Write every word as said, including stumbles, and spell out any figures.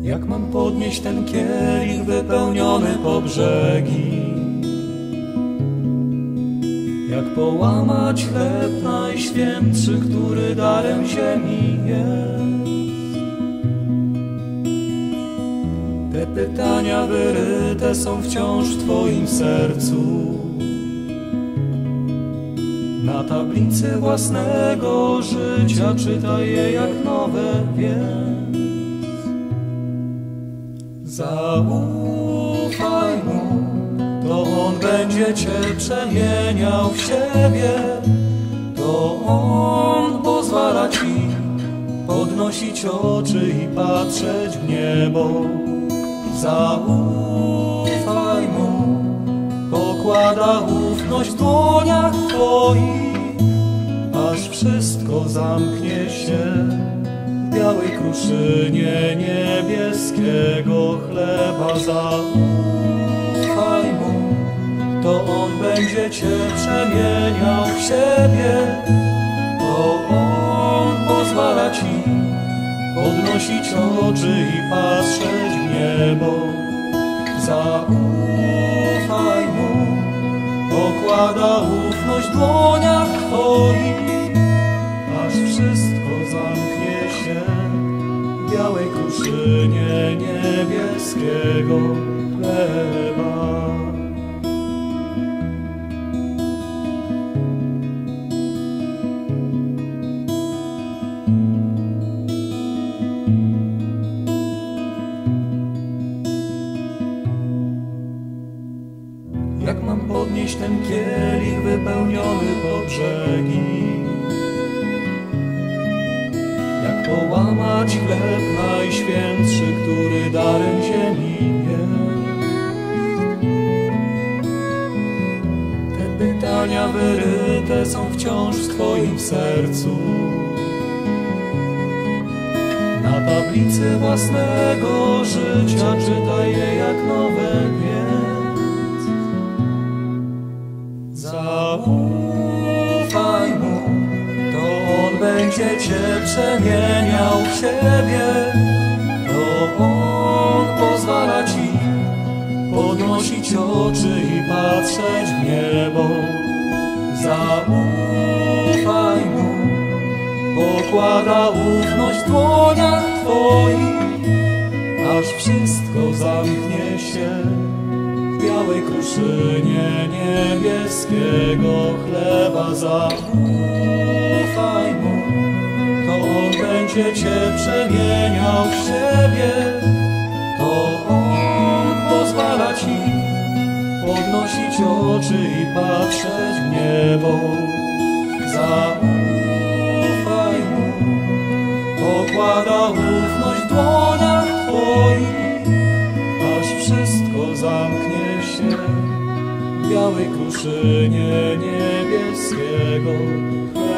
Jak mam podnieść ten kielich wypełniony po brzegi? Jak połamać chleb najświętszy, który darem ziemi jest? Te pytania wyryte są wciąż w Twoim sercu, na tablicy własnego życia czytaj je jak nowe, więc zaufaj Mu, to On będzie Cię przemieniał w siebie, to On pozwala Ci podnosić oczy i patrzeć w niebo. Zaufaj Mu, pokłada ufność w dłoniach Twoich, aż wszystko zamknie się w białej kruszynie niebieskiego chleba. Zaufaj Mu, to On będzie Cię przemieniał w siebie, to On pozwala Ci podnosić oczy i patrzeć w niebo. Zaufaj Mu, pokłada ufność w dłoniach Twoich, aż wszystko zamknie się w białej kruszynie niebieskiego chleba. Jak mam podnieść ten kielich wypełniony po brzegi? Jak połamać chleb najświętszy, który darem ziemi jest? Te pytania wyryte są wciąż w Twoim sercu, na tablicy własnego życia czytaj je jak nowe, więc zaufaj Mu, to On będzie Cię przemieniał w siebie, to On pozwala Ci podnosić oczy i patrzeć w niebo. Zaufaj Mu, pokłada ufność w dłoniach Twoich, aż wszystko zamknie się w białej kruszynie niebieskiego chleba. Zaufaj Mu, to On będzie Cię przemieniał w siebie, to On pozwala Ci podnosić oczy i patrzeć w niebo. Zaufaj Mu, pokłada ufność w dłoniach Twoich, aż wszystko zamknie się w białej kruszynie niebieskiego chleba.